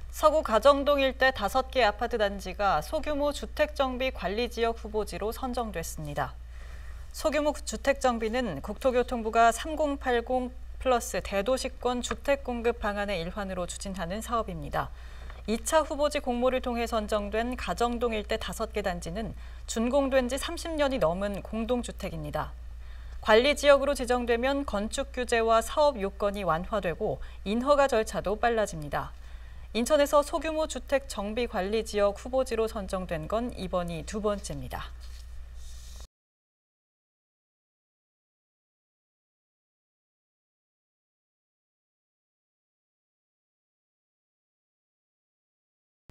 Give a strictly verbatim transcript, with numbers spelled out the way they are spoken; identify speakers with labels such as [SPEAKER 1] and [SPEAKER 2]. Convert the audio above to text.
[SPEAKER 1] 서구 가정동 일대 다섯 개 아파트 단지가 소규모 주택정비 관리지역 후보지로 선정됐습니다. 소규모 주택정비는 국토교통부가 삼공팔공 플러스 대도시권 주택공급 방안의 일환으로 추진하는 사업입니다. 이 차 후보지 공모를 통해 선정된 가정동 일대 다섯 개 단지는 준공된 지 삼십 년이 넘은 공동주택입니다. 관리지역으로 지정되면 건축 규제와 사업 요건이 완화되고 인허가 절차도 빨라집니다. 인천에서 소규모 주택 정비 관리 지역 후보지로 선정된 건 이번이 두 번째입니다.